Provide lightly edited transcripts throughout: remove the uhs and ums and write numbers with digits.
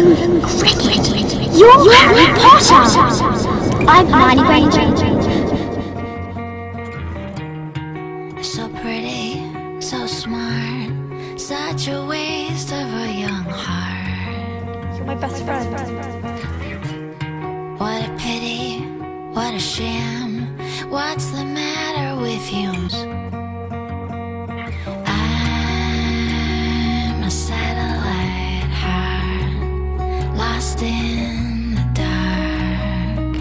Cricket. You're Harry Potter. I'm Hermione Granger. So pretty, so smart, such a waste of a young heart. You're my best friend. What a pity, what a sham. What's the matter with you? I'm a satellite heart, lost in the dark.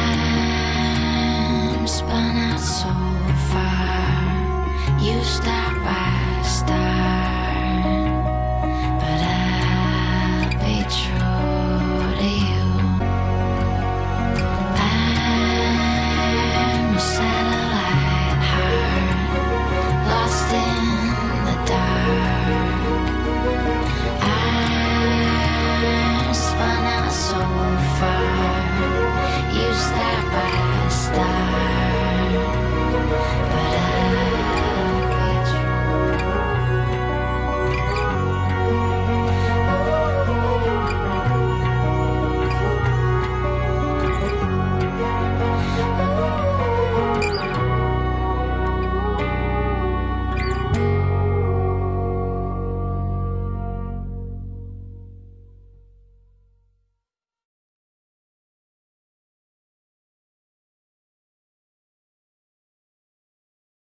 I'm spun out so far. You stop